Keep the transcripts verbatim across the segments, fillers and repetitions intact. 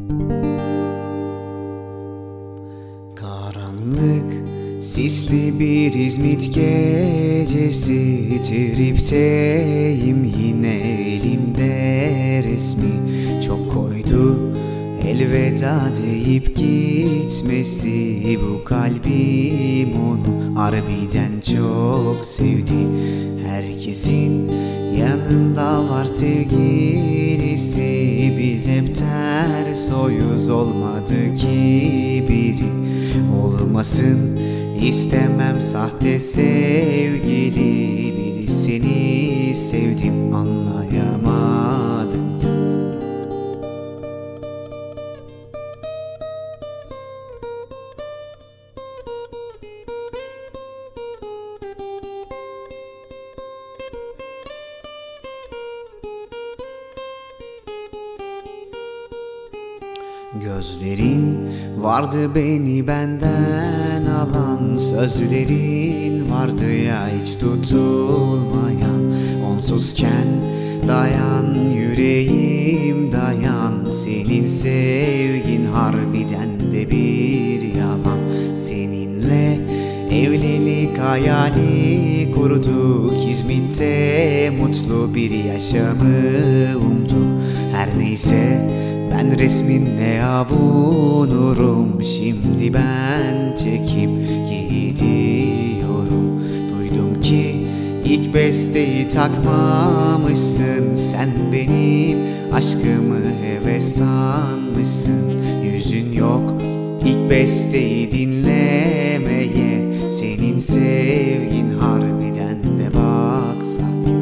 Karanlık, sisli bir İzmit gecesi, tripteyim yine, elimde resmi. Çok koydu elveda deyip gitmesi, bu kalbim onu harbiden çok sevdi. Herkesin yanında var sevgilisi, biz hep ters oyuz, olmadı ki biri. Olmasın istemem sahte sevgili, birisini sevdim anlayamadım. Gözlerin vardı beni benden alan, sözlerin vardı ya hiç tutulmayan. Onsuzken dayan yüreğim dayan, senin sevgin harbiden de bir yalan. Seninle evlilik hayali kurduk, İzmit'te mutlu bir yaşamı umduk. Her neyse ben resminle avunurum, şimdi ben çekip gidiyorum. Duydum ki ilk besteyi takmamışsın, sen benim aşkımı heves sanmışsın. Yüzün yok ilk besteyi dinlemeye, senin sevgin harbiden de bak sahte.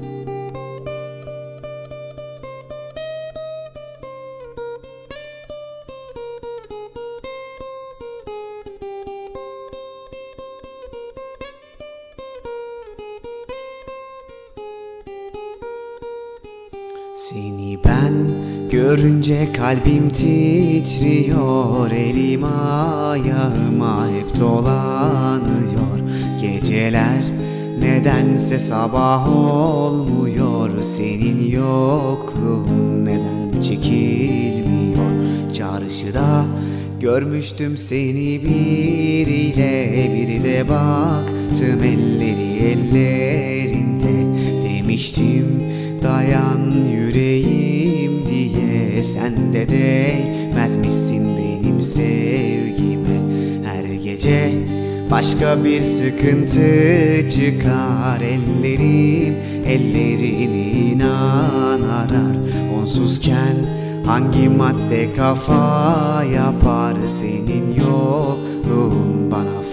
Seni ben görünce kalbim titriyor, elim ayağıma hep dolanıyor. Geceler nedense sabah olmuyor, senin yokluğun neden çekilmiyor. Çarşıda görmüştüm seni biriyle, biri de baktım elleri ellerinde. Demiştim dayan yüreğim diye, sen de değmezmişsin benim sevgime. Her gece başka bir sıkıntı çıkar, ellerim ellerini inan arar. Onsuzken hangi madde kafa yapar, senin yokluğun bana